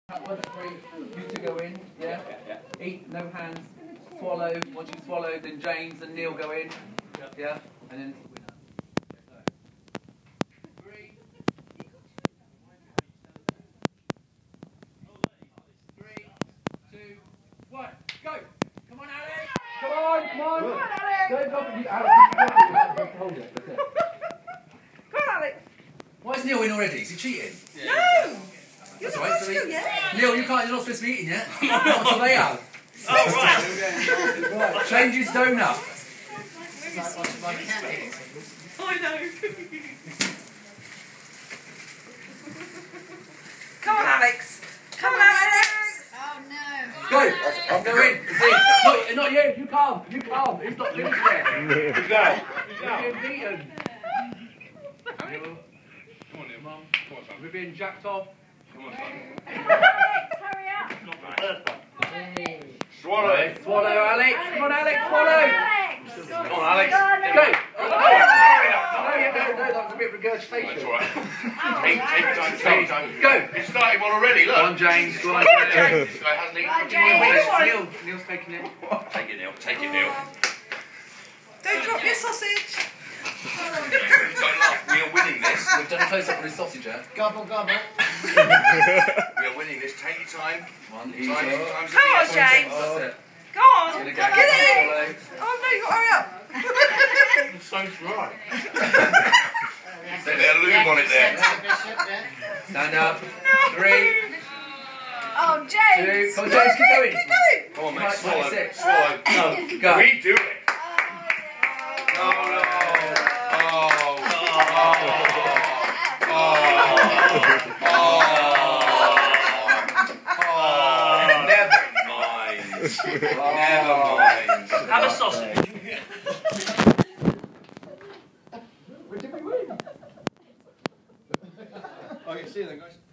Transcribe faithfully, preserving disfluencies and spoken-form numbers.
Once free, you to go in, yeah? Yeah, yeah. Eat, no hands, swallow. Once you swallow, then James and Neil go in, yeah? And then three, three, two, one, go! Come on, Alex! Come on, come on! Come on, Alex! Don't drop it, Alex. You can hold it. That's it. Come on, Alex! Why is Neil in already? Is he cheating? Yeah. No! You're That's not right, supposed to yet. Neil, you can't. You're not supposed to be eating yet. Not until they have. Oh, right. Right. Change his donut. I know. Come on, Alex. Come on, Alex. Oh no. Go. I'll go in. See. Not, not you. You can't. You can't. It's not finished yet. Who's that? You're being beaten. Come on, then, Mum. Come on, son. We're being jacked off. Come on, son. Alex, hurry up. Not bad. Swallow it. Swallow, Alex. Come on, Alex. Swallow. Alex. Come on, Alex. Go. Oh, no, no, no, that was a bit of regurgitation. That's all right. Take, take time, take time. Go. It's starting one already, look. Go on, James. Go on, James. This guy hasn't even... Go on, James. Neil. Neil's taking it. Take it, Neil. Take it, Neil. Don't drop your sausage. Don't laugh. We are winning this. We've done a close-up on his sausage, yeah? Gobble, gobble. We are winning this. Take your time. One, Time, easy. time's Come on, at the James. That's it. Go on. Gonna Get go. in. Oh no, you got to hurry up. It's so dry. There's a lube on it there. Stand up. Three, Oh, two. James. Come on, James, keep going. Keep going. Come on, mate. Right, Swallow. that's it. Swallow. No. Go. We do it. Oh, No, no. Oh. Oh. Oh. Oh. Never mind. Never mind. Have a sausage. Where did we win? Oh, you see them, guys?